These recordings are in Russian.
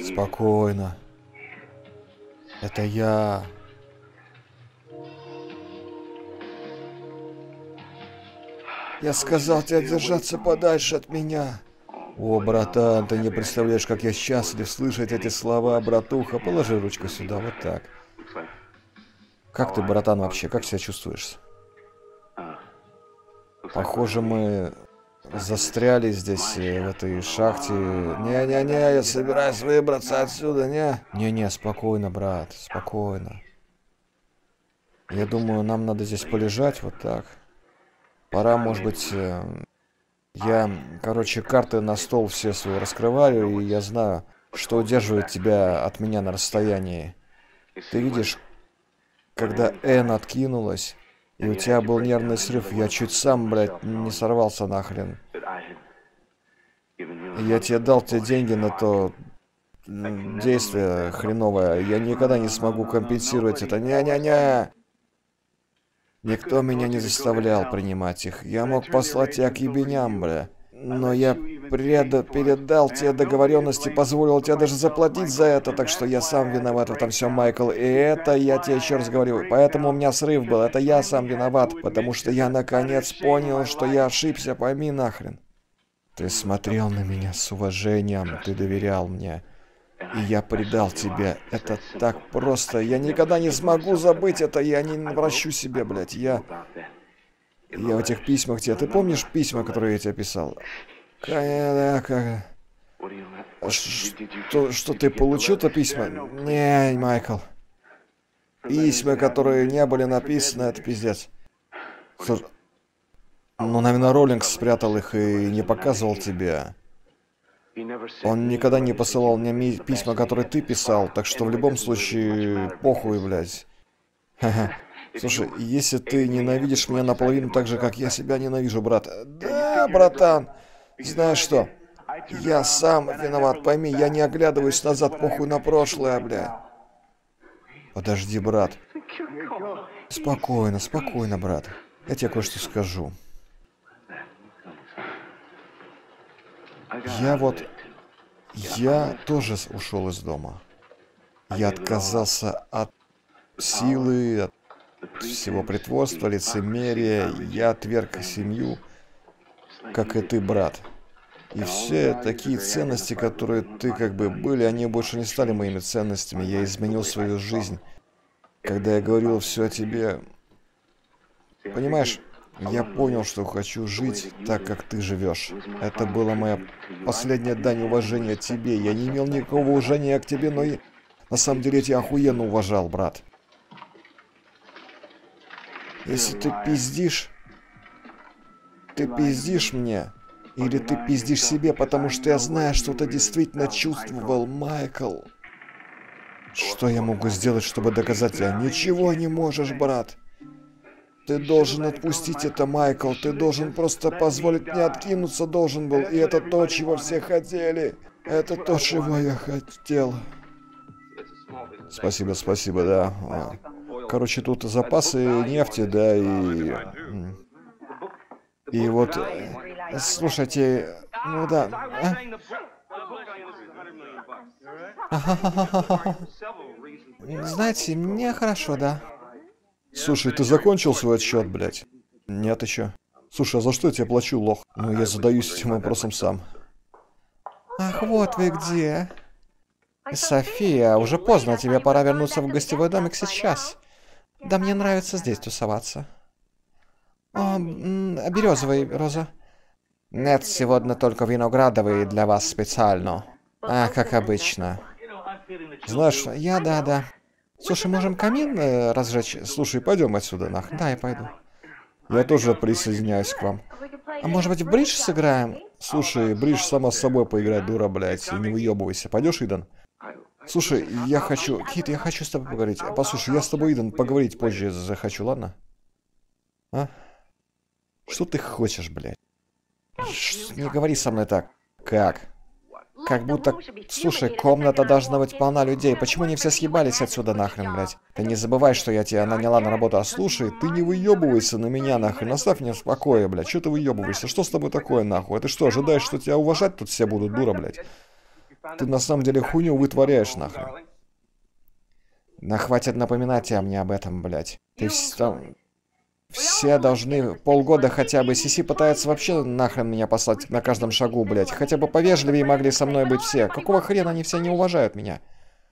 Спокойно. Это я. Я сказал тебе держаться подальше от меня. О, братан, ты не представляешь, как я счастлив слышать эти слова, братуха. Положи ручку сюда, вот так. Как ты, братан, вообще? Как себя чувствуешь? Похоже, мы застряли здесь, в этой шахте. Не-не-не, я собираюсь выбраться отсюда, не? Не-не, спокойно, брат, спокойно. Я думаю, нам надо здесь полежать вот так. Пора, может быть... Я, короче, карты на стол все свои раскрываю, и я знаю, что удерживает тебя от меня на расстоянии. Ты видишь, когда Энн откинулась, и у тебя был нервный срыв, я чуть сам, блядь, не сорвался нахрен. Я тебе дал те деньги на то действие хреновое. Я никогда не смогу компенсировать это. Не-не-не! Никто меня не заставлял принимать их. Я мог послать тебя к ебеням, бля. Но я передал тебе договоренности, позволил тебе даже заплатить за это, так что я сам виноват в этом всем, Майкл. И это я тебе еще раз говорю. Поэтому у меня срыв был. Это я сам виноват, потому что я наконец понял, что я ошибся. Пойми нахрен. Ты смотрел на меня с уважением, ты доверял мне. И я предал тебя. Это так просто. Я никогда не смогу забыть это. Я не прощу себе, блядь. Я в этих письмах тебе... Ты помнишь письма, которые я тебе писал? Что ты получил это письма? Не, Майкл. Письма, которые не были написаны, это пиздец. Ну, наверное, Роллингс спрятал их и не показывал тебе. Он никогда не посылал мне письма, которые ты писал, так что в любом случае, похуй, блядь. Ха-ха. Слушай, если ты ненавидишь меня наполовину так же, как я себя ненавижу, брат. Да, братан. Знаешь что? Я сам виноват, пойми, я не оглядываюсь назад, похуй на прошлое, бля. Подожди, брат. Спокойно, спокойно, брат. Я тебе кое-что скажу. Я тоже ушел из дома. Я отказался от силы, от всего притворства, лицемерия. Я отверг семью, как и ты, брат. И все такие ценности, которые ты как бы были, они больше не стали моими ценностями. Я изменил свою жизнь. Когда я говорил все о тебе... Понимаешь, я понял, что хочу жить так, как ты живешь. Это была моя последняя дань уважения тебе. Я не имел никакого уважения к тебе, но на самом деле я тебя охуенно уважал, брат. Если ты пиздишь мне, или ты пиздишь себе, потому что я знаю, что ты действительно чувствовал, Майкл. Что я могу сделать, чтобы доказать тебе? Ничего не можешь, брат. Ты должен отпустить это, Майкл. Ты должен просто позволить мне откинуться, должен был. И это то, чего все хотели. Это то, чего я хотел. Спасибо, спасибо, да. Короче, тут запасы нефти, да, и вот... Слушайте, ну да... Знаете, мне хорошо, да. Слушай, ты закончил свой отсчет, блядь? Нет еще. Слушай, а за что я тебе плачу, лох? Ну, я задаюсь этим вопросом сам. Ах, вот вы где. София, уже поздно, тебе пора вернуться в гостевой домик сейчас. Да мне нравится здесь тусоваться. О, березовый, Роза. Нет, сегодня только виноградовый для вас специально. А, как обычно. Знаешь, да. Слушай, можем камин разжечь? Слушай, пойдем отсюда, нахуй. Да, я пойду. Я тоже присоединяюсь к вам. А может быть в бридж сыграем? Слушай, бридж сама с собой поиграть, дура, блядь, и не выебывайся. Пойдешь, Идан? Слушай, Кит, я хочу с тобой поговорить. Послушай, я с тобой, Идан, поговорить позже захочу, ладно? А? Что ты хочешь, блядь? Не говори со мной так. Как? Как будто... Слушай, комната должна быть полна людей. Почему не все съебались отсюда нахрен, блядь? Ты не забывай, что я тебя наняла на работу. А слушай, ты не выебывайся на меня нахрен. Оставь меня в покое, блядь. Что ты выебываешься? Что с тобой такое нахуй? А ты что, ожидаешь, что тебя уважать тут все будут, дура, блядь? Ты на самом деле хуйню вытворяешь, нахрен. Да хватит напоминать мне об этом, блядь. Все должны полгода хотя бы. Сиси пытается вообще нахрен меня послать на каждом шагу, блядь. Хотя бы повежливее могли со мной быть все. Какого хрена они все не уважают меня?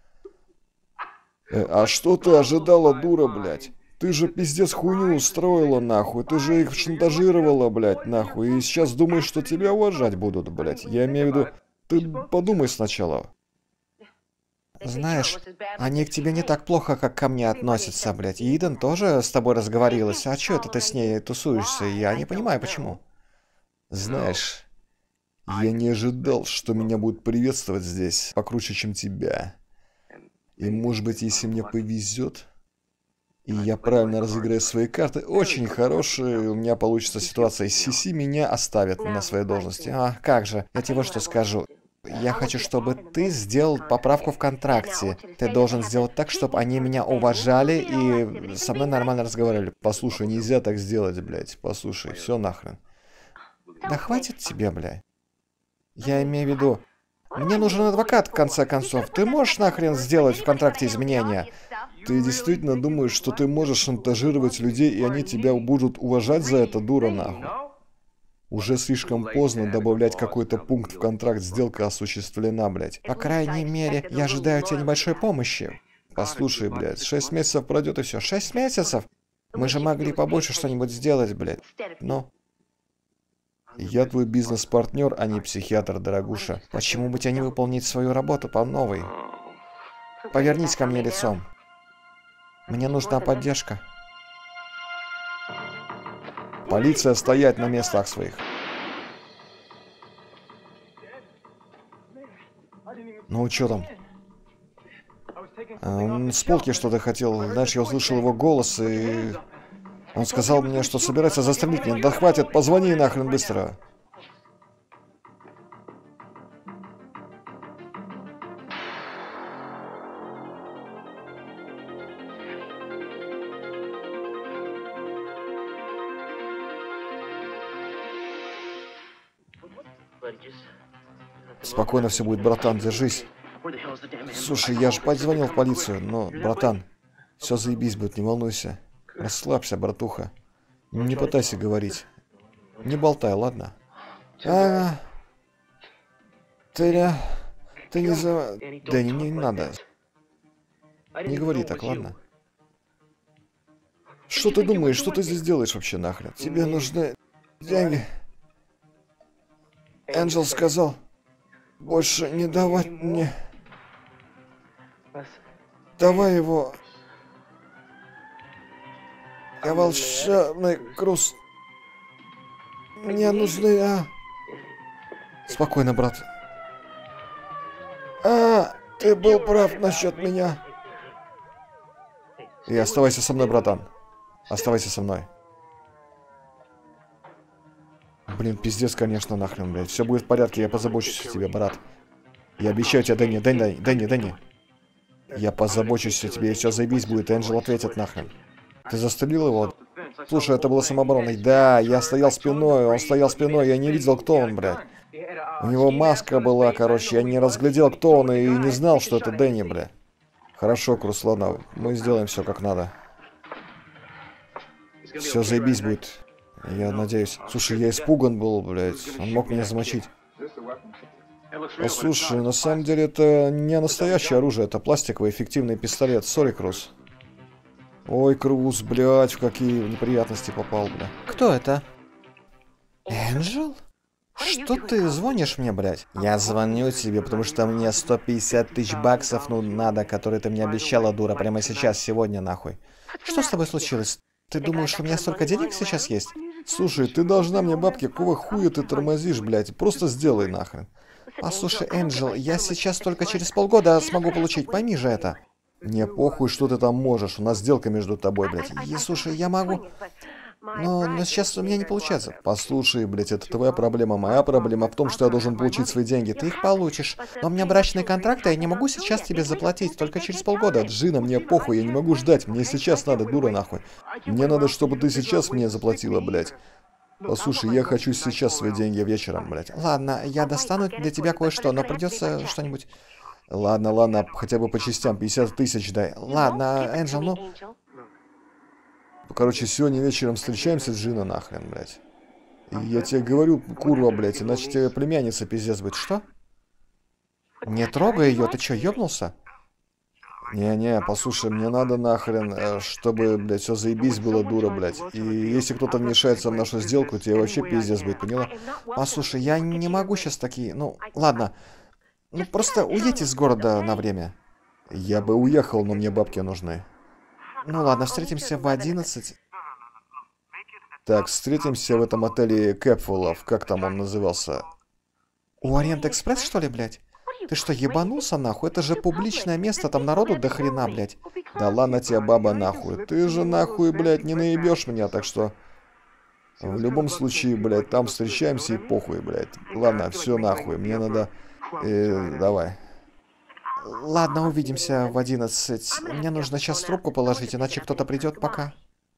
А что ты ожидала, дура, блядь? Ты же пиздец хуйню устроила, нахуй. Ты же их шантажировала, блядь, нахуй. И сейчас думаешь, что тебя уважать будут, блядь. Я имею в виду, ты подумай сначала. Знаешь, они к тебе не так плохо, как ко мне относятся, блядь. И Иден тоже с тобой разговорилась. А чё это ты с ней тусуешься? Я не понимаю, почему. Знаешь, я не ожидал, что меня будут приветствовать здесь покруче, чем тебя. И может быть, если мне повезет, и я правильно разыграю свои карты, очень хорошая у меня получится ситуация. Сиси меня оставят на своей должности. А, как же, я тебе вот что скажу. Я хочу, чтобы ты сделал поправку в контракте. Ты должен сделать так, чтобы они меня уважали и со мной нормально разговаривали. Послушай, нельзя так сделать, блядь. Послушай, все нахрен. Да хватит тебе, блядь. Я имею в виду, мне нужен адвокат, в конце концов. Ты можешь нахрен сделать в контракте изменения? Ты действительно думаешь, что ты можешь шантажировать людей, и они тебя будут уважать за это, дура, нахуй? Уже слишком поздно добавлять какой-то пункт в контракт, сделка осуществлена, блядь. По крайней мере, я ожидаю от тебя небольшой помощи. Послушай, блядь, 6 месяцев пройдет и все. 6 месяцев? Мы же могли побольше что-нибудь сделать, блядь. Но... Я твой бизнес-партнер, а не психиатр, дорогуша. Почему бы тебе не выполнить свою работу по новой? Повернись ко мне лицом. Мне нужна поддержка. Полиция, стоять на местах своих. Ну, что там? Он с полки что-то хотел. Знаешь, я услышал его голос, и... Он сказал мне, что собирается застрелить меня. Да хватит, позвони нахрен быстро. Спокойно все будет, братан, держись. Слушай, я же позвонил в полицию, но, братан, все заебись будет, не волнуйся. Расслабься, братуха. Не пытайся говорить. Не болтай, ладно? Ты не за... Да не надо. Не говори так, ладно? Что ты думаешь, что ты здесь делаешь вообще нахрен? Тебе нужны деньги. Энджел сказал, больше не давать мне. Давай его. Я волшебный Круз. Мне нужны, Спокойно, брат. Ты был прав насчет меня. И оставайся со мной, братан. Оставайся со мной. Блин, пиздец, конечно, нахрен, блядь. Все будет в порядке, я позабочусь о тебе, брат. Я обещаю тебе, Дэнни. Я позабочусь о тебе, и все заебись будет, Энджел ответит нахрен. Ты застрелил его? Слушай, это было самообороной. Да, я стоял спиной, он стоял спиной, я не видел, кто он, блядь. У него маска была, короче, я не разглядел, кто он, и не знал, что это Дэнни, блядь. Хорошо, Круз, ладно, мы сделаем все как надо. Все заебись будет. Я надеюсь. Слушай, я испуган был, блядь. Он мог меня замочить. Слушай, на самом деле это не настоящее оружие, это пластиковый эффективный пистолет. Сори, Круз. Ой, Круз, блядь, в какие неприятности попал, бля. Кто это? Энджел? Что ты звонишь мне, блядь? Я звоню тебе, потому что мне 150 тысяч баксов, ну, надо, которые ты мне обещала, дура, прямо сейчас, сегодня, нахуй. Что с тобой случилось? Ты думаешь, у меня столько денег сейчас есть? Слушай, ты должна мне бабки, какого хуя ты тормозишь, блядь? Просто сделай нахрен. Послушай, Энджел, я сейчас только через полгода смогу получить, пойми же это. Мне похуй, что ты там можешь, у нас сделка между тобой, блядь. И, слушай, я могу... Но сейчас у меня не получается. Послушай, блядь, это твоя проблема. Моя проблема в том, что я должен получить свои деньги. Ты их получишь. Но у меня брачный контракт, и я не могу сейчас тебе заплатить. Только через полгода. Джина, мне похуй, я не могу ждать. Мне сейчас надо, дура нахуй. Мне надо, чтобы ты сейчас мне заплатила, блядь. Послушай, я хочу сейчас свои деньги вечером, блядь. Ладно, я достану для тебя кое-что, но придется что-нибудь... Ладно, ладно, хотя бы по частям, 50 тысяч дай. Ладно, Энджел, ну... Короче, сегодня вечером встречаемся с Джина нахрен, блядь. И я тебе говорю, курва, блядь, иначе тебе племянница пиздец будет. Что? Не трогай ее, ты чё, ёбнулся? Не-не, послушай, мне надо нахрен, чтобы, блядь, все заебись было, дура, блядь. И если кто-то вмешается в нашу сделку, тебе вообще пиздец будет, поняла? Послушай, я не могу сейчас такие... Ну, ладно. Ну, просто уедь из города на время. Я бы уехал, но мне бабки нужны. Ну ладно, встретимся в 11. Так, встретимся в этом отеле Кэпфулов, как там он назывался? Ориент Экспресс, что ли, блядь? Ты что, ебанулся, нахуй? Это же публичное место, там народу до хрена, блядь. Да ладно тебе, баба, нахуй. Ты же, нахуй, блядь, не наебешь меня, так что... В любом случае, блядь, там встречаемся и похуй, блядь. Ладно, все нахуй, мне надо... давай. Ладно, увидимся в 11. Мне нужно сейчас трубку положить, иначе кто-то придет, пока.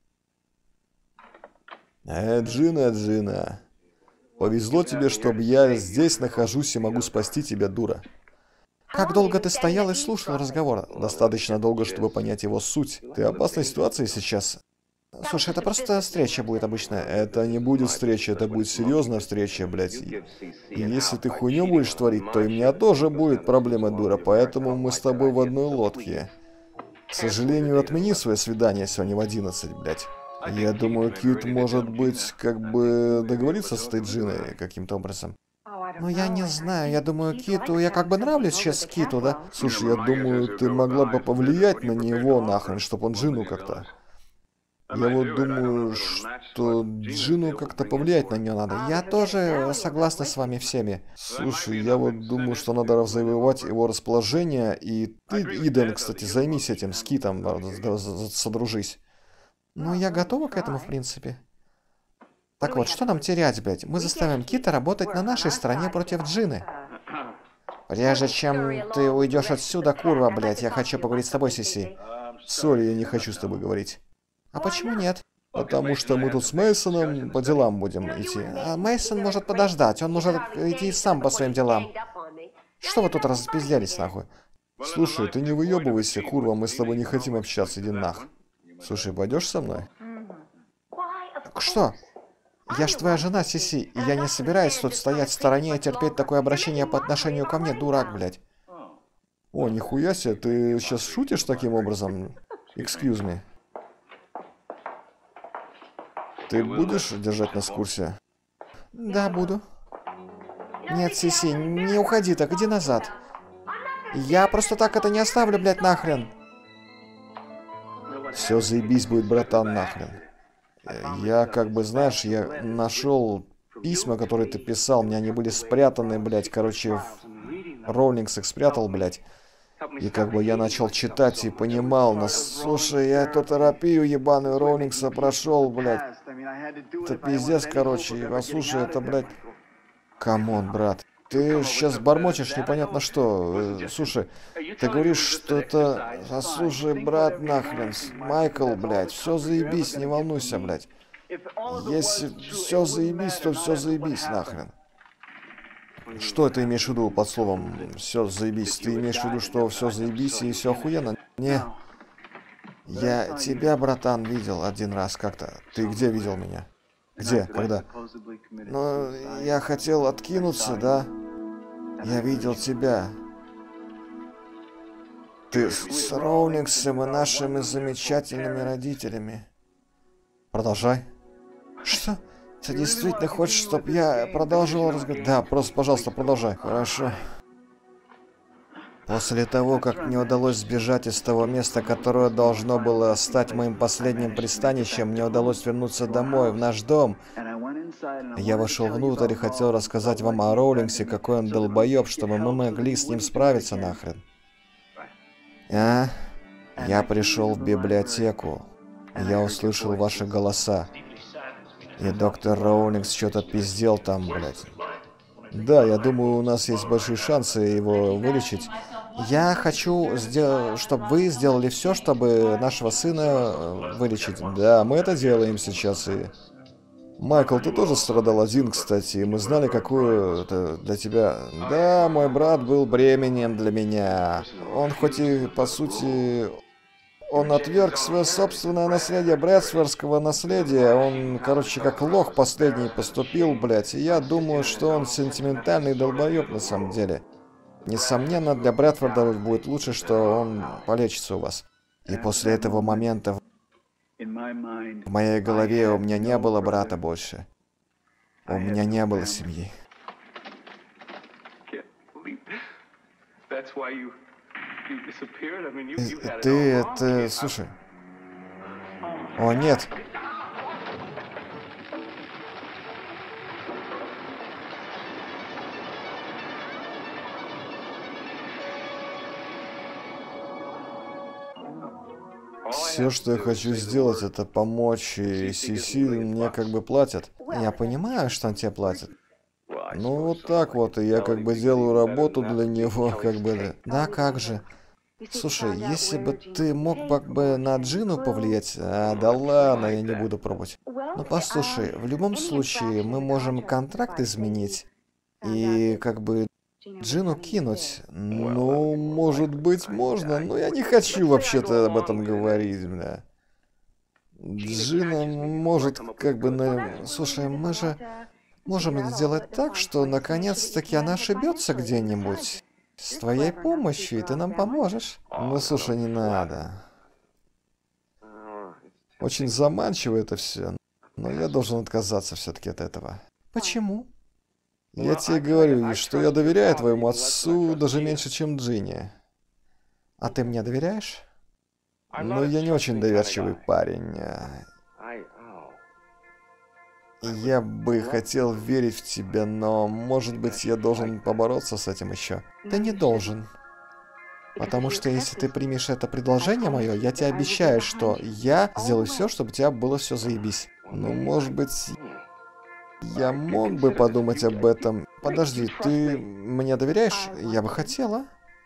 Джина. Повезло тебе, чтобы я здесь нахожусь и могу спасти тебя, дура. Как долго ты стоял и слушал разговор? Достаточно долго, чтобы понять его суть. Ты в опасной ситуации сейчас. Слушай, это просто встреча будет обычная. Это не будет встреча, это будет серьезная встреча, блядь. И если ты хуйню будешь творить, то и у меня тоже будет проблема, дура. Поэтому мы с тобой в одной лодке. К сожалению, отмени свое свидание сегодня в 11, блядь. Я думаю, Кит, может быть, как бы договориться с этой Джиной каким-то образом. Ну, я не знаю, я думаю, Киту... Я как бы нравлюсь сейчас Киту, да? Слушай, я думаю, ты могла бы повлиять на него, нахрен, чтобы он Джину как-то... Я вот думаю, что Джину как-то повлиять на нее надо. Я тоже согласна с вами всеми. Слушай, я вот думаю, что надо завоевать его расположение. И ты, Иден, кстати, займись этим, с Китом, содружись. Ну, я готова к этому, в принципе. Так вот, что нам терять, блядь? Мы заставим Кита работать на нашей стороне против Джины. Прежде чем ты уйдешь отсюда, курва, блядь, я хочу поговорить с тобой, Сиси. Сори, я не хочу с тобой говорить. А почему нет? Потому что мы тут с Мейсоном по делам будем идти. А Мейсон может подождать, он может идти сам по своим делам. Что вы тут распиздялись, нахуй? Слушай, ты не выебывайся, курва, мы с тобой не хотим общаться, иди нах. Слушай, пойдешь со мной? Что? Я ж твоя жена, Сиси, и я не собираюсь тут стоять в стороне и терпеть такое обращение по отношению ко мне, дурак, блядь. О, нихуя себе, ты сейчас шутишь таким образом? Excuse me. Ты будешь держать нас в курсе? Да, буду. Нет, Сиси, не уходи так, иди назад. Я просто так это не оставлю, блядь, нахрен. Все заебись будет, братан, нахрен. Я как бы, знаешь, я нашел письма, которые ты писал, мне они были спрятаны, блядь, короче, Роулингс их спрятал, блядь. И как бы я начал читать и понимал, слушай, я эту терапию ебаную Роулингса прошел, блядь. Это пиздец, короче, слушай, это, блядь... Камон, брат. Ты сейчас бормочешь непонятно что. Слушай, ты говоришь, что это... Слушай, брат, нахрен, Майкл, блядь, все заебись, не волнуйся, блядь. Если все заебись, то все заебись, нахрен. Что ты имеешь в виду под словом «все заебись»? Ты имеешь в виду, что все заебись и все охуенно? Не. Я тебя, братан, видел один раз как-то. Ты где видел меня? Где? Когда? Ну, я хотел откинуться, да? Я видел тебя. Ты с Роулингсом и нашими замечательными родителями. Продолжай. Что? Ты действительно хочешь, чтобы я продолжил разговор? Да, просто, пожалуйста, продолжай. Хорошо. После того, как мне удалось сбежать из того места, которое должно было стать моим последним пристанищем, мне удалось вернуться домой, в наш дом. Я вошел внутрь и хотел рассказать вам о Роулингсе, какой он долбоеб, чтобы мы могли с ним справиться нахрен. Я пришел в библиотеку. Я услышал ваши голоса. И доктор Роулингс что-то пиздел там, блядь. Да, я думаю, у нас есть большие шансы его вылечить. Я хочу, чтобы вы сделали все, чтобы нашего сына вылечить. Да, мы это делаем сейчас и... Майкл, ты тоже страдал один, кстати, и мы знали, какую это для тебя... Да, мой брат был бременем для меня. Он хоть и, по сути... Он отверг свое собственное наследие, брэдсфордского наследия. Он, короче, как лох последний поступил, блядь. И я думаю, что он сентиментальный долбоеб на самом деле. Несомненно, для Брэдфорда будет лучше, что он полечится у вас. И после этого момента в моей голове у меня не было брата больше. У меня не было семьи. Ты это... Слушай. О, нет. Все, что я хочу сделать, это помочь, и Сиси мне как бы платят. Я понимаю, что он тебе платит. Ну, вот так вот, и я как бы делаю работу для него, как бы... Да, как же. Слушай, если бы ты мог бы на Джину повлиять... да ладно, я не буду пробовать. Ну, послушай, в любом случае, мы можем контракт изменить. И как бы Джину кинуть. Ну, может быть, можно, но я не хочу вообще-то об этом говорить, бля. Джина может как бы на... Слушай, мы же можем сделать так, что наконец-таки она ошибется где-нибудь. С твоей помощью, и ты нам поможешь. Ну, слушай, не надо. Очень заманчиво это все, но я должен отказаться все-таки от этого. Почему? Я тебе говорю, что я доверяю твоему отцу даже меньше, чем Джинни. А ты мне доверяешь? Ну, я не очень доверчивый парень. Я бы хотел верить в тебя, но, может быть, я должен побороться с этим еще. Ты не должен. Потому что если ты примешь это предложение мое, я тебе обещаю, что я сделаю все, чтобы у тебя было все заебись. Ну, может быть, я мог бы подумать об этом. Подожди, ты мне доверяешь? Я бы хотела.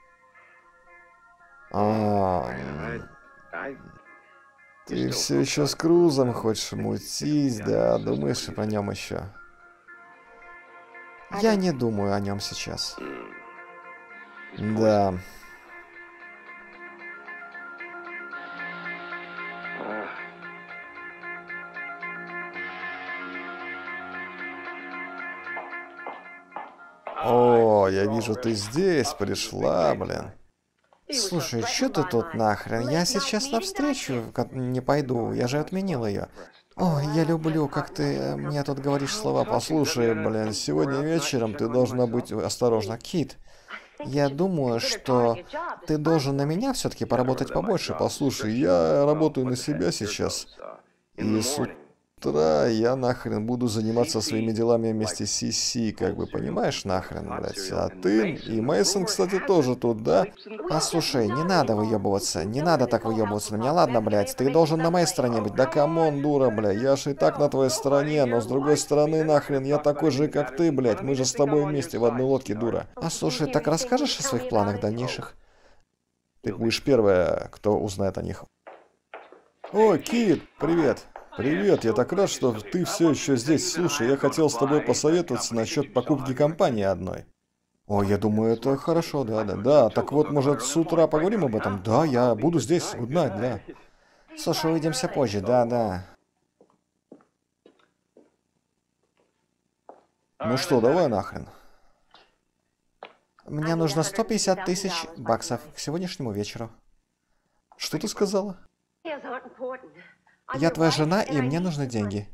Ты все еще с Крузом хочешь мутить, да? Думаешь о нем еще? Я не думаю о нем сейчас. Да. О, я вижу, ты здесь пришла, блин. Слушай, что ты тут нахрен? Я сейчас навстречу не пойду, я же отменил ее. Ой, я люблю, как ты мне тут говоришь слова. Послушай, блин, сегодня вечером ты должна быть осторожна. Кит, я думаю, что ты должен на меня все-таки поработать побольше. Послушай, я работаю на себя сейчас. И с утра я нахрен буду заниматься своими делами вместе с Сиси, как бы, понимаешь, нахрен, блядь. А ты и Мейсон, кстати, тоже тут, да? Послушай, не надо выебываться, не надо так выебываться на меня, ладно, блядь, ты должен на моей стороне быть. Да камон, дура, блядь, я ж и так на твоей стороне, но с другой стороны, нахрен, я такой же, как ты, блядь, мы же с тобой вместе в одной лодке, дура. А слушай, так расскажешь о своих планах дальнейших? Ты будешь первая, кто узнает о них. О, Кит, привет. Привет, я так рад, что ты все еще здесь. Слушай, я хотел с тобой посоветоваться насчет покупки компании одной. О, я думаю, это хорошо, да. Так вот, может, с утра поговорим об этом? Да, я буду здесь. Good night, да. Слушай, увидимся позже, да. Ну что, давай нахрен. Мне нужно 150 тысяч баксов к сегодняшнему вечеру. Что ты сказала? Я твоя жена, и мне нужны деньги.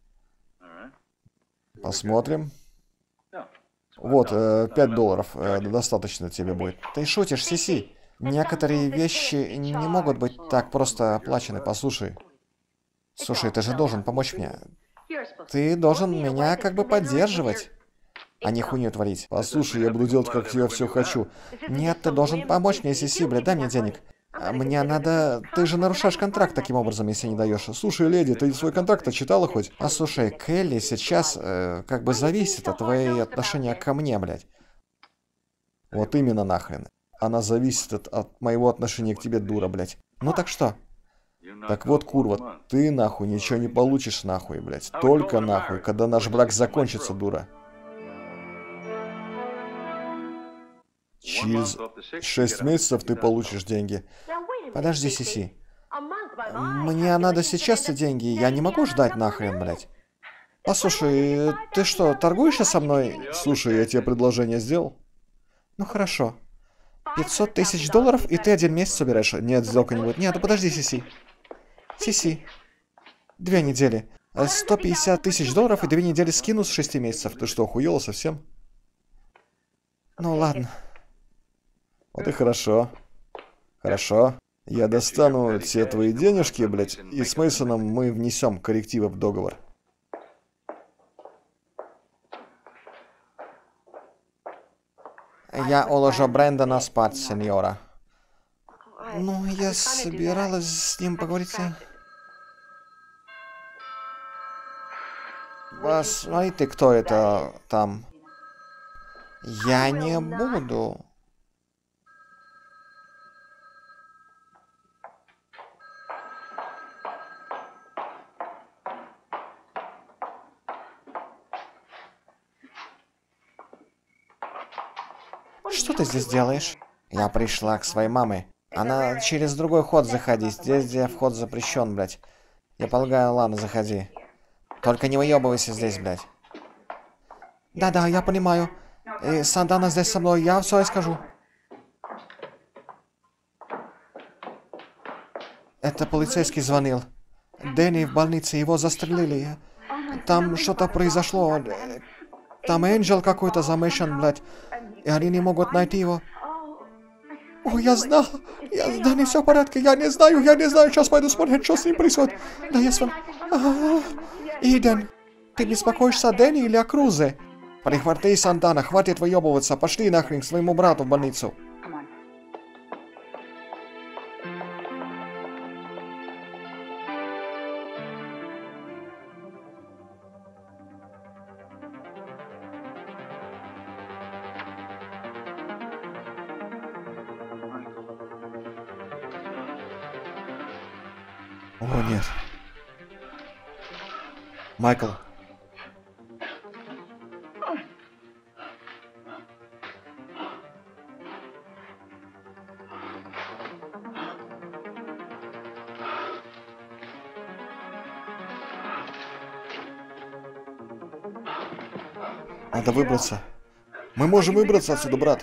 Посмотрим. Вот, $5 достаточно тебе будет. Ты шутишь, Сиси. Некоторые вещи не могут быть так просто оплачены, послушай. Слушай, ты же должен помочь мне. Ты должен меня как бы поддерживать, а не хуйню творить. Послушай, я буду делать, как я все хочу. Нет, ты должен помочь мне, Сиси, блядь, дай мне денег. Мне надо... Ты же нарушаешь контракт таким образом, если не даешь. Слушай, леди, ты свой контракт читала хоть? А слушай, Келли сейчас как бы зависит от твоей отношения ко мне, блядь. Вот именно нахрен. Она зависит от моего отношения к тебе, дура, блядь. Ну так что? Так вот, курва, ты нахуй ничего не получишь нахуй, блядь. Только нахуй, когда наш брак закончится, дура. Через 6 месяцев ты получишь деньги. Подожди, Сиси. Мне надо сейчас эти деньги, я не могу ждать нахрен, блядь. Послушай, ты что, торгуешься со мной? Слушай, я тебе предложение сделал. Ну хорошо. 500 тысяч долларов, и ты 1 месяц собираешь. Нет, сделка не будет. Нет, да подожди, Сиси. Сиси. 2 недели. 150 тысяч долларов и 2 недели скину с 6 месяцев. Ты что, охуела совсем? Ну ладно. Вот и хорошо. Хорошо. Я достану все твои денежки, блядь, и с Мейсоном мы внесем коррективы в договор. Я уложу Брэндона спать, сеньора. Ну, я собиралась с ним поговорить. Посмотрите, кто это там. Я не буду. Что ты здесь делаешь? Я пришла к своей маме. Она через другой ход заходи. Здесь, где вход запрещен, блядь. Я полагаю, ладно, заходи. Только не выебывайся здесь, блядь. Да-да, я понимаю. И Сантана здесь со мной, я все скажу. Это полицейский звонил. Дэнни в больнице, его застрелили. Там что-то произошло. Там Энджел какой-то замешан, блядь. И они не могут найти его. О, я знал. Да не все в порядке. Я не знаю. Сейчас пойду смотреть, что с ним происходит. Да, я с вами. Иден, ты беспокоишься о Дэнни или о Крузе? Прихвати Сантана, хватит выебываться. Пошли нахрен к своему брату в больницу. О, нет. Майкл. Надо выбраться. Мы можем выбраться отсюда, брат.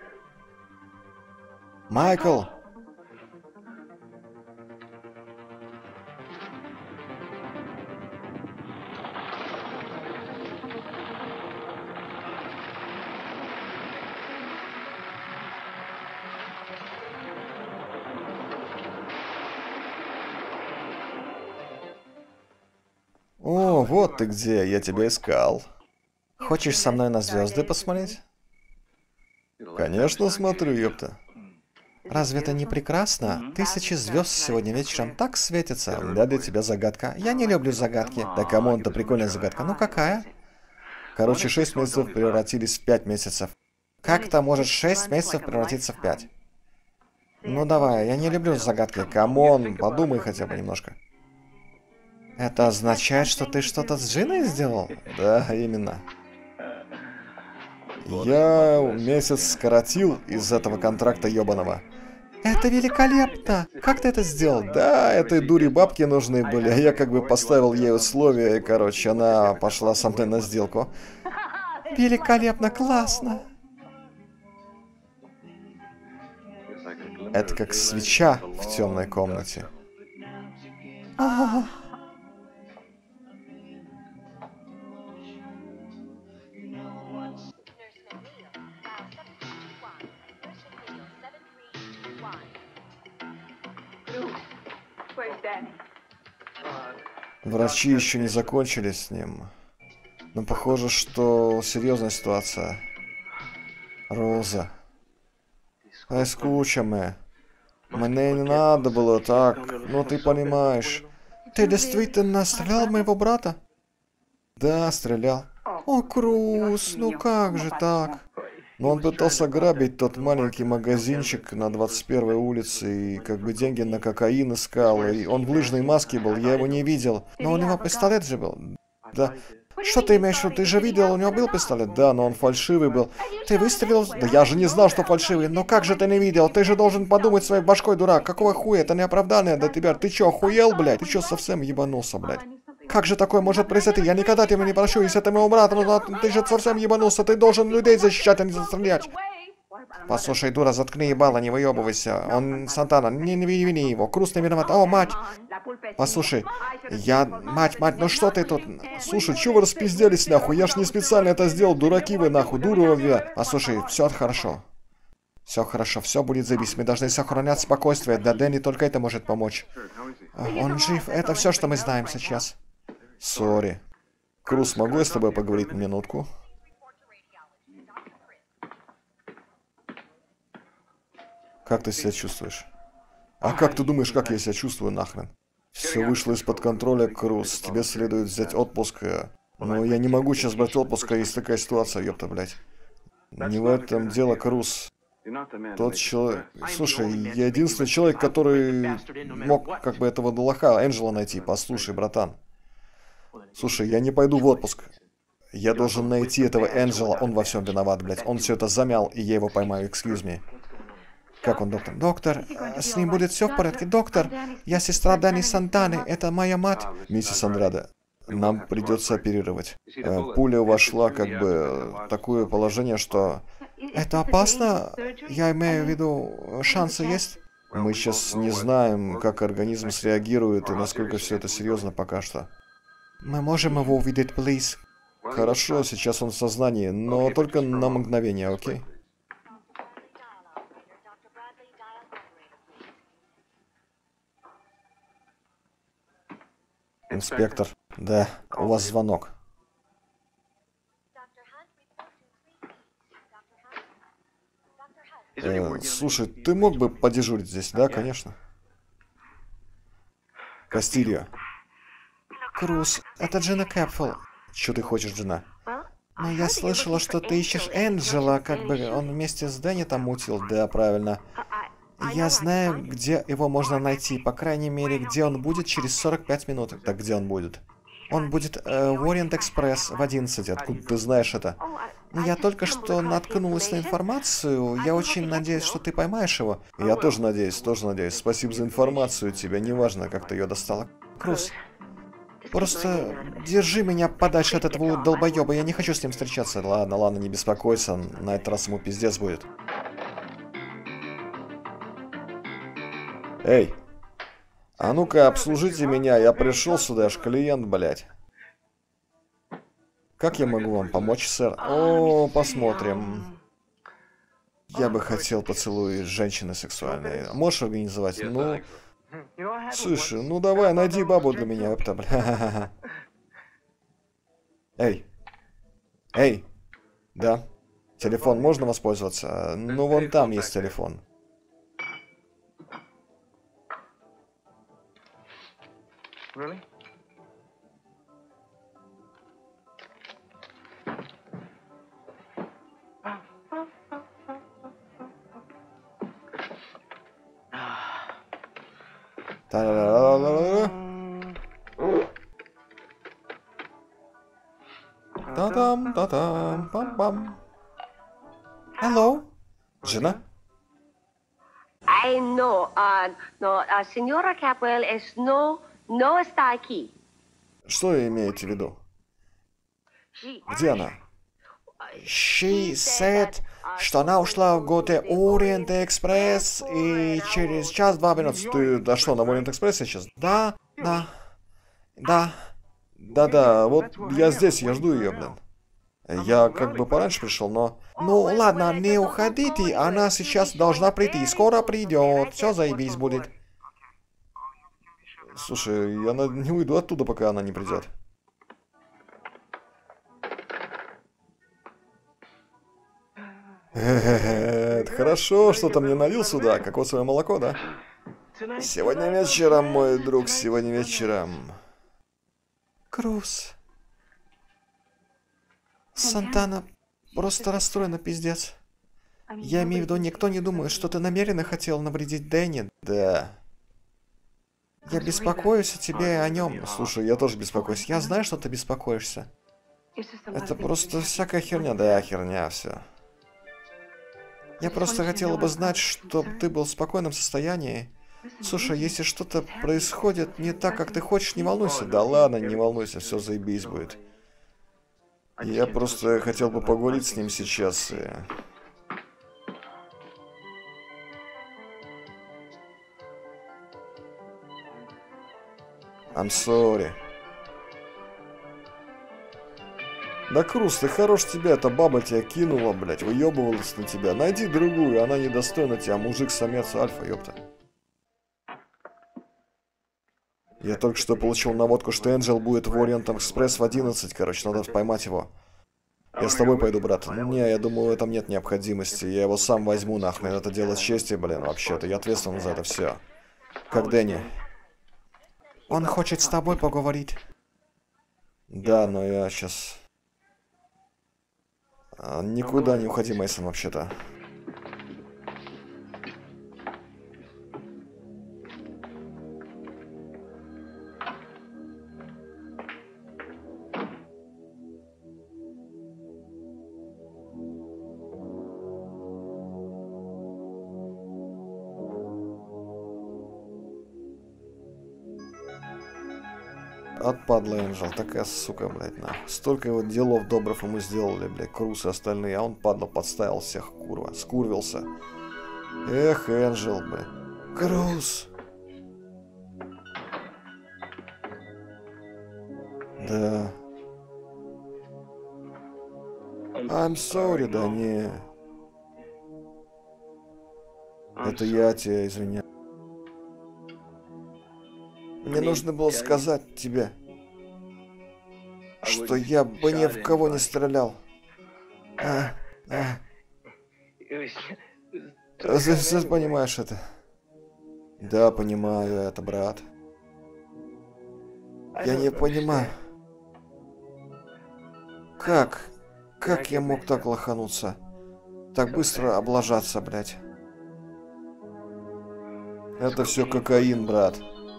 Майкл. О, вот ты где, я тебя искал. Хочешь со мной на звезды посмотреть? Конечно, смотрю, ёпта. Разве это не прекрасно? 1000 звезд сегодня вечером так светятся. Да, для тебя загадка. Я не люблю загадки. Да кому это прикольная загадка? Ну какая? Короче, 6 месяцев превратились в 5 месяцев. Как это может 6 месяцев превратиться в 5? Ну давай, я не люблю загадки. Камон, подумай хотя бы немножко. Это означает, что ты что-то с Джиной сделал? Да, именно. Я месяц скоротил из этого контракта ёбаного. Это великолепно! Как ты это сделал? Да, этой дуре бабки нужны были, а я как бы поставил ей условия, и, короче, она пошла со мной на сделку. Великолепно, классно! Это как свеча в темной комнате. Врачи еще не закончили с ним. Но похоже, что серьезная ситуация. Роза. Скучами. Мне не надо было так. Ну ты понимаешь. Ты действительно стрелял в моего брата? Да, стрелял. О, Круз, ну как же так? Но он пытался грабить тот маленький магазинчик на 21-й улице, и как бы деньги на кокаин искал, и он в лыжной маске был, я его не видел. Но у него пистолет же был. Да. Что ты имеешь в виду? Ты же видел, у него был пистолет? Да, но он фальшивый был. Ты выстрелил? Да я же не знал, что фальшивый. Но как же ты не видел? Ты же должен подумать своей башкой, дурак. Какого хуя? Это не оправдание для тебя. Ты чё, охуел, блядь? Ты чё, совсем ебанулся, блядь? Как же такое может произойти? Я никогда тебя не прощу, если это моего брата, но ты же совсем ебанулся. Ты должен людей защищать, а не застрелять. Послушай, дура, заткни ебало, не выебывайся. Он Сантана, не вини его. Круз не виноват. О, мать! Послушай, Мать, ну что ты тут? Слушай, чё вы распизделись, нахуй? Я ж не специально это сделал, дураки вы, нахуй, дурове. Послушай, все хорошо. Все хорошо, все будет заебись. Мы должны сохранять спокойствие. Да Дэнни только это может помочь. Он жив, это все, что мы знаем сейчас. Сори. Круз, могу я с тобой поговорить минутку? Как ты себя чувствуешь? А как ты думаешь, как я себя чувствую, нахрен? Все вышло из-под контроля, Круз. Тебе следует взять отпуск. Но я не могу сейчас брать отпуск, есть такая ситуация, ёпта, блядь. Не в этом дело, Круз. Тот человек... Слушай, я единственный человек, который мог как бы этого лоха Энджела найти. Послушай, братан. Слушай, я не пойду в отпуск. Я должен найти этого Энджела. Он во всем виноват, блядь. Он все это замял, и я его поймаю. Excuse me. Как он, доктор? Доктор, с ним будет все в порядке. Доктор, я сестра Дани Сантаны. Это моя мать. Миссис Андрада, нам придется оперировать. Пуля вошла как бы в такое положение, что... Это опасно? Я имею в виду, шансы есть? Мы сейчас не знаем, как организм среагирует и насколько все это серьезно пока что. Мы можем его увидеть, please? Хорошо, сейчас он в сознании, но только на мгновение, окей? Инспектор, да, у вас звонок. Слушай, ты мог бы подежурить здесь? Да, конечно. Кастильо. Круз, это Джина Кэпфелл. Что ты хочешь, Джина? Но я слышала, что ты ищешь Энджела, как бы он вместе с Дэнни там мутил. Да, правильно. Я знаю, где его можно найти. По крайней мере, где он будет через 45 минут. Так где он будет? Он будет в Ориент-Экспресс в 11. Откуда ты знаешь это? Я только что наткнулась на информацию. Я очень надеюсь, что ты поймаешь его. Я тоже надеюсь, Спасибо за информацию тебе. Неважно, как ты ее достала. Круз, просто держи меня подальше от этого долбоеба. Я не хочу с ним встречаться. Ладно, не беспокойся. На этот раз ему пиздец будет. Эй, а ну-ка обслужите меня, я пришел сюда, аж клиент, блядь. Как я могу вам помочь, сэр? О, посмотрим. Я бы хотел поцелуй женщины сексуальной. Можешь организовать? Ну, слушай, ну давай, найди бабу для меня, ёпта, бля. Эй, да, телефон можно воспользоваться? Ну, вон там есть телефон. Really? Та-дам, та-дам, пам-пам. Hello, Джина? I know, no, Signora Capwell is no está aquí. Что имеете в виду? Где она? She said, что она ушла в Готе Ориент Экспресс и через час 2 минуты. Ты, да что, на Ориент Экспрессе сейчас? Да, вот я здесь, я жду ее, блин. Я как бы пораньше пришел, но... Ну ладно, не уходите, она сейчас должна прийти, скоро придет, все заебись будет. Слушай, я не уйду оттуда, пока она не придет. Хорошо, что-то мне налил сюда, кокосовое молоко, да? Сегодня вечером, мой друг, сегодня вечером. Круз. Сантана просто расстроена, пиздец. Я имею в виду, никто не думает, что ты намеренно хотел навредить Дэнни. Да. Я беспокоюсь о тебе и о нем. Слушай, я тоже беспокоюсь. Я знаю, что ты беспокоишься. Это просто всякая херня. Да, херня, все. Я просто хотела бы знать, чтобы ты был в спокойном состоянии. Слушай, если что-то происходит не так, как ты хочешь, не волнуйся. Да ладно, не волнуйся, все заебись будет. Я просто хотел бы поговорить с ним сейчас. I'm sorry. Да, Круз, ты хорош тебя, эта баба тебя кинула, блядь, выебывалась на тебя. Найди другую, она недостойна тебя, мужик-самец альфа, ёпта. Я только что получил наводку, что Энджел будет в Ориент Экспресс в 11, короче, надо поймать его. Я с тобой пойду, брат. Не, я думаю, в этом нет необходимости. Я его сам возьму, нахрен. Это дело чести, блин, вообще-то. Я ответственен за это все. Как Дэнни. Он хочет с тобой поговорить. Да, но я сейчас... Никуда не уходи, Мейсон, вообще-то. Отпадла Энджел, такая сука, блядь, нахуй. Столько его делов добрых ему сделали, блядь, Круз и остальные, а он, падла, подставил всех, курва, скурвился. Эх, Энджел, блядь. Круз! Да. I'm sorry, да не. Это я тебя извиняю. Мне нужно было сказать тебе, что я бы ни в кого не стрелял. Ты понимаешь это? Да, понимаю это, брат. Я не понимаю. Как я мог так лохануться? Так быстро облажаться, блядь. Это все кокаин, брат.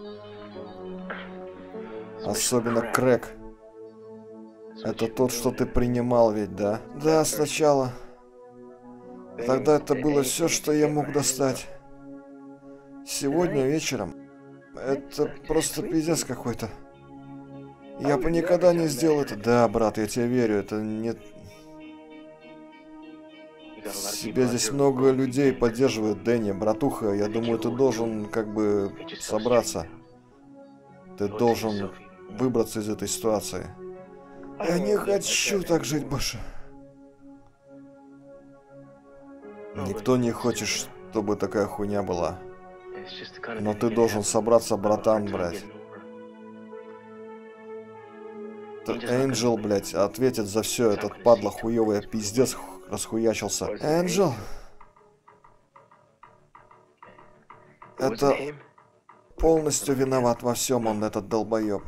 Особенно крэк. Это тот, что ты принимал ведь, да? Да, сначала. Тогда это было все, что я мог достать. Сегодня вечером. Это просто пиздец какой-то. Я бы никогда не сделал это. Да, брат, я тебе верю, это не... Тебя здесь много людей поддерживают, Дэнни, братуха. Я думаю, ты должен как бы собраться. Ты должен выбраться из этой ситуации. Я не хочу так жить больше. Никто не хочет, чтобы такая хуйня была. Но ты должен собраться, братан, блядь. Энджел, блядь, ответит за все. Этот падла хуёвый пиздец расхуячился. Энджел? Это полностью виноват во всем он, этот долбоеб.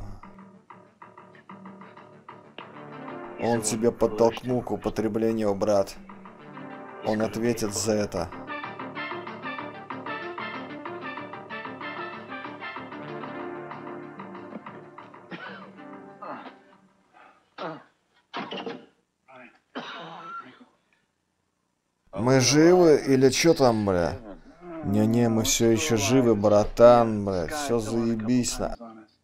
Он тебя подтолкнул к употреблению, брат. Он ответит за это. Мы живы или чё там, бля? Не-не, мы все еще живы, братан, блядь. Все заебись на.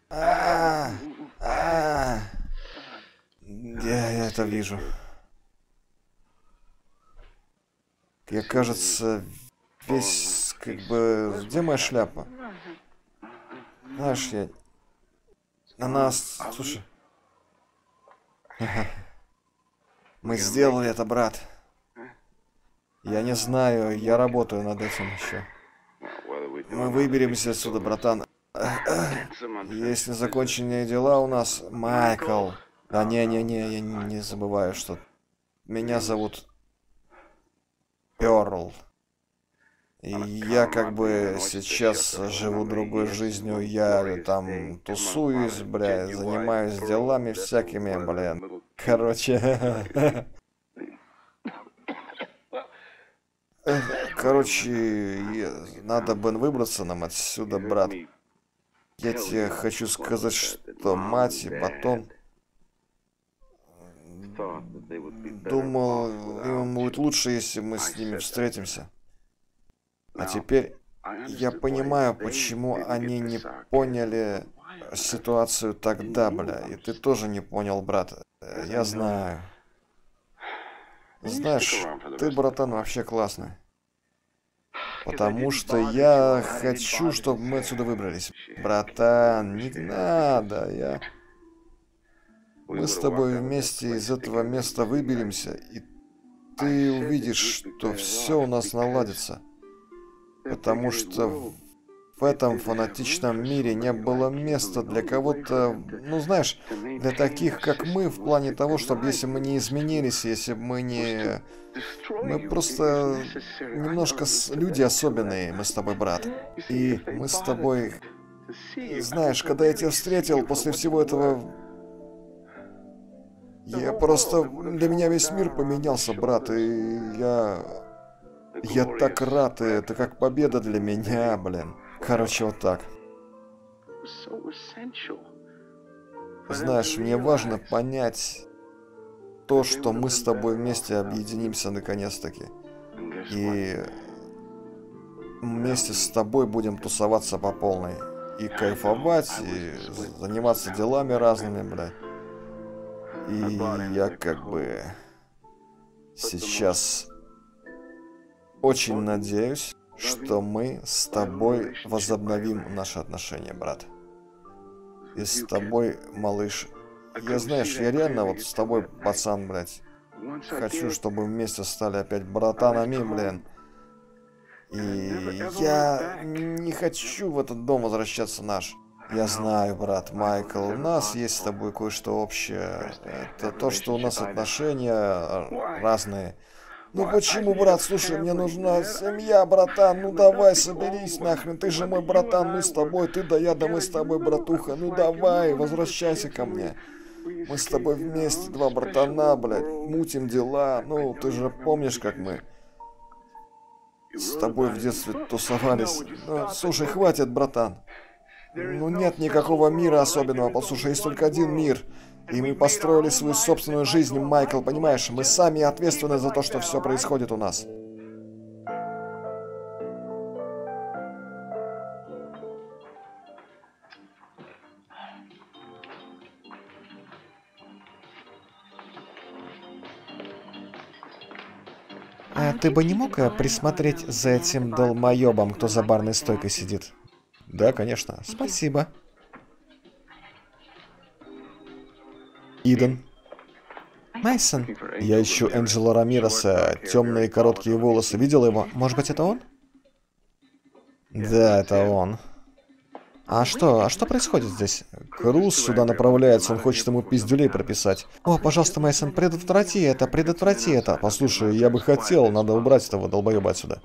Я это вижу. Я, кажется, весь, как бы... Где моя шляпа? Знаешь, я... На нас... Слушай. Мы сделали это, брат. Я не знаю, я работаю над этим еще. Мы выберемся отсюда, братан. Если законченные дела у нас... Майкл. Да не-не-не, я не забываю, что... Меня зовут... Перл. И я как бы сейчас живу другой жизнью. Я там тусуюсь, бля, занимаюсь делами всякими, блин. Короче... Короче, надо бы выбраться нам отсюда, брат. Я тебе хочу сказать, что мать и Батон... Думал, им будет лучше, если мы с ними встретимся. А теперь я понимаю, почему они не поняли ситуацию тогда, бля. И ты тоже не понял, брат. Я знаю. Знаешь, ты, братан, вообще классный. Потому что я хочу, чтобы мы отсюда выбрались. Братан, не надо, Мы с тобой вместе из этого места выберемся, и ты увидишь, что все у нас наладится. Потому что в этом фанатичном мире не было места для кого-то, ну знаешь, для таких, как мы, в плане того, чтобы если мы не изменились, если мы не... Мы просто немножко люди особенные, мы с тобой, брат. И мы с тобой... Знаешь, когда я тебя встретил после всего этого... Я просто... Для меня весь мир поменялся, брат, и я так рад, и это как победа для меня, блин. Короче, вот так. Знаешь, мне важно понять то, что мы с тобой вместе объединимся наконец-таки. И вместе с тобой будем тусоваться по полной. И кайфовать, и заниматься делами разными, блядь. И я как бы сейчас очень надеюсь, что мы с тобой возобновим наши отношения, брат. И с тобой, малыш. Я, знаешь, я реально вот с тобой, пацан, блядь. Хочу, чтобы вместе стали опять братанами, блин. И я не хочу в этот дом возвращаться наш. Я знаю, брат Майкл, у нас есть с тобой кое-что общее. Это то, что у нас отношения разные. Ну почему, брат, слушай, мне нужна семья, братан, ну давай, соберись нахрен, ты же мой братан, мы с тобой, ты да я, да мы с тобой, братуха, ну давай, возвращайся ко мне. Мы с тобой вместе, два братана, блядь, мутим дела, ну ты же помнишь, как мы с тобой в детстве тусовались. Ну, слушай, хватит, братан. Ну нет никакого мира особенного, послушай, есть только один мир. И мы построили свою собственную жизнь, Майкл, понимаешь? Мы сами ответственны за то, что все происходит у нас. А ты бы не мог присмотреть за этим долмоебом, кто за барной стойкой сидит? Да, конечно. Спасибо. Иден. Мейсон. Я ищу Энджело Рамиреса. Темные короткие волосы. Видел его? Может быть, это он? Да, это он. А что происходит здесь? Круз сюда направляется, он хочет ему пиздюлей прописать. О, пожалуйста, Мейсон, предотврати это, предотврати это. Послушай, я бы хотел, надо убрать этого долбоеба отсюда.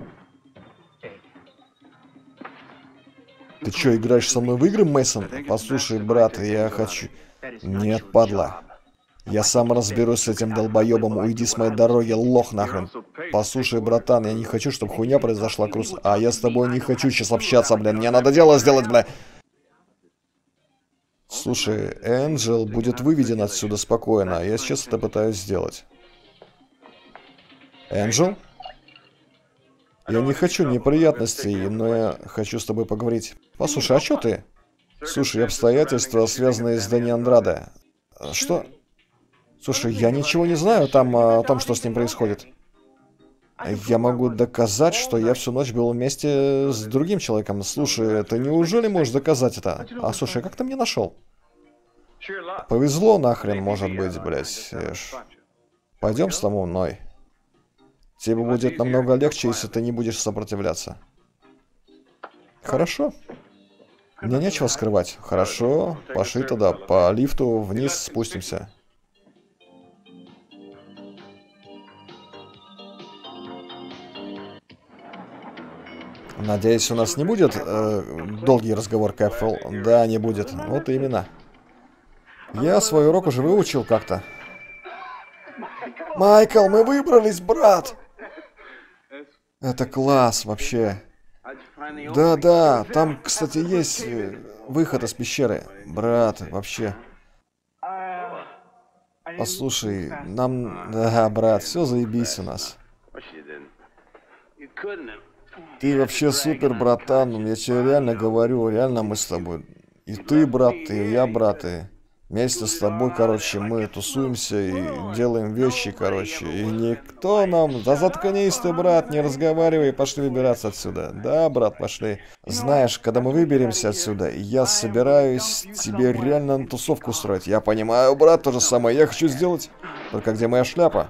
Ты что, играешь со мной в игры, Мейсон? Послушай, брат, я хочу... Нет, падла. Я сам разберусь с этим долбоебом, уйди с моей дороги, лох нахрен. Послушай, братан, я не хочу, чтобы хуйня произошла, Круз. А я с тобой не хочу сейчас общаться, блин, мне надо дело сделать, бля. Слушай, Энджел будет выведен отсюда спокойно, я сейчас это пытаюсь сделать. Энджел? Я не хочу неприятностей, но я хочу с тобой поговорить. Послушай, а что ты? Слушай, обстоятельства, связанные с Дэнни Андраде. Что? Слушай, я ничего не знаю там о том, что с ним происходит. Я могу доказать, что я всю ночь был вместе с другим человеком. Слушай, ты неужели можешь доказать это? А слушай, как ты меня нашел? Повезло нахрен, может быть, блядь. Пойдем с тобой мной. Тебе будет намного легче, если ты не будешь сопротивляться. Хорошо. Мне нечего скрывать. Хорошо, пошли тогда по лифту вниз спустимся. Надеюсь, у нас не будет долгий разговор, Кэпфелл? Да, не будет. Вот именно. Я свой урок уже выучил как-то. Майкл, мы выбрались, брат! Это класс вообще. Да-да, там, кстати, есть выход из пещеры. Брат, вообще. Послушай, нам... Да, брат, все заебись у нас. Ты вообще супер, братан. Я тебе реально говорю, реально мы с тобой. И ты, брат, и я, брат, и... Вместе с тобой, короче, мы тусуемся и делаем вещи, короче. И никто нам... Да заткнись ты, брат, не разговаривай, пошли выбираться отсюда. Да, брат, пошли. Знаешь, когда мы выберемся отсюда, я собираюсь тебе реально на тусовку устроить. Я понимаю, брат, то же самое я хочу сделать. Только где моя шляпа?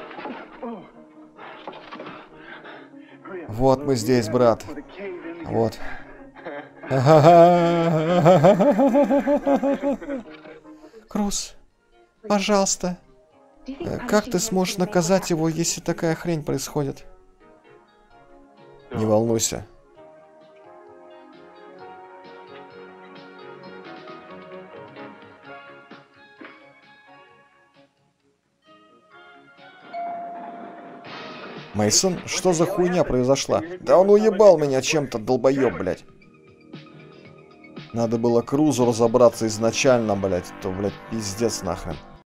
Вот мы здесь, брат. Вот. Крус, пожалуйста. Как ты сможешь наказать его, если такая хрень происходит? Не волнуйся. Мейсон, что за хуйня произошла? Да он уебал меня чем-то, долбоеб, блядь. Надо было Крузу разобраться изначально, блядь, то, блядь, пиздец нахрен.